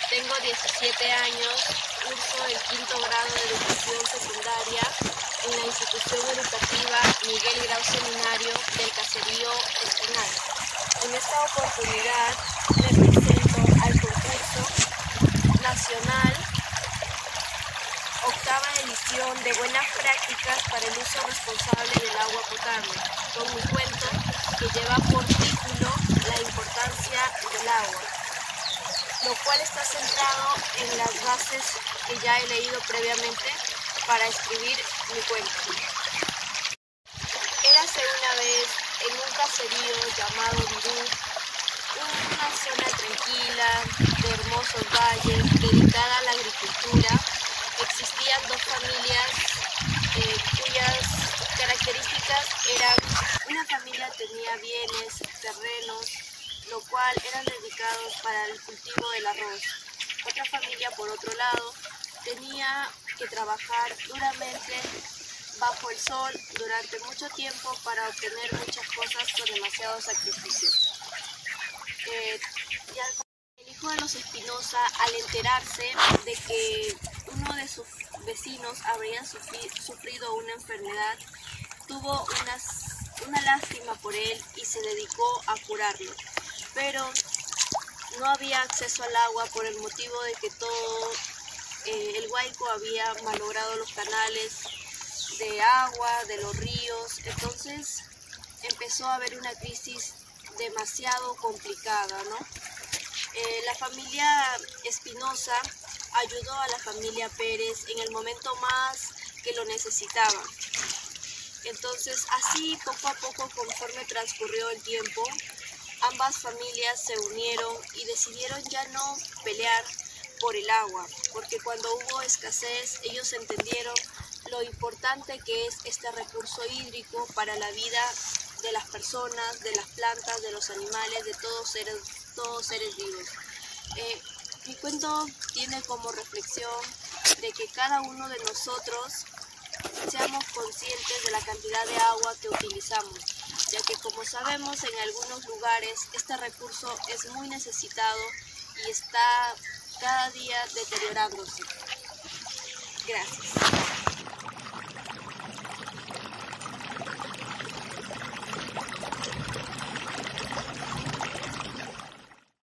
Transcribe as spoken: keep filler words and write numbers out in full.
Tengo diecisiete años, curso el quinto grado de educación secundaria en la institución educativa Miguel Grau Seminario del Caserío Espinal. En esta oportunidad me presento al concurso nacional octava edición de buenas prácticas para el uso responsable del agua potable, con mi cuento que lleva por título La importancia del agua, lo cual está centrado en las bases que ya he leído previamente para escribir mi cuento. Érase una vez en un caserío llamado Virú, una zona tranquila, de hermosos valles, dedicada a la agricultura. Existían dos familias eh, cuyas características eran: una familia tenía bienes, terrenos, lo cual eran dedicados para el cultivo del arroz. Otra familia, por otro lado, tenía que trabajar duramente bajo el sol durante mucho tiempo para obtener muchas cosas con demasiado sacrificio. Eh, ya el hijo de los Espinosa, al enterarse de que uno de sus vecinos habría sufri sufrido una enfermedad, tuvo unas, una lástima por él y se dedicó a curarlo. Pero no había acceso al agua por el motivo de que todo eh, el Guayco había malogrado los canales de agua, de los ríos. Entonces empezó a haber una crisis demasiado complicada, ¿no? Eh, la familia Espinosa ayudó a la familia Pérez en el momento más que lo necesitaba. Entonces, así poco a poco, conforme transcurrió el tiempo, ambas familias se unieron y decidieron ya no pelear por el agua, porque cuando hubo escasez ellos entendieron lo importante que es este recurso hídrico para la vida de las personas, de las plantas, de los animales, de todos seres, todos seres vivos. Eh, mi cuento tiene como reflexión de que cada uno de nosotros seamos conscientes de la cantidad de agua que utilizamos, ya que, como sabemos, en algunos lugares este recurso es muy necesitado y está cada día deteriorándose. Gracias.